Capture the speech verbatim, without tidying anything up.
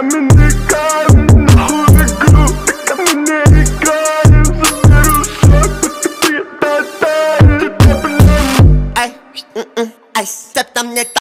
мы не играем, нахуй игру, так мы не играем. Заберу шаг, будто приятная. Ай, ай, степ там не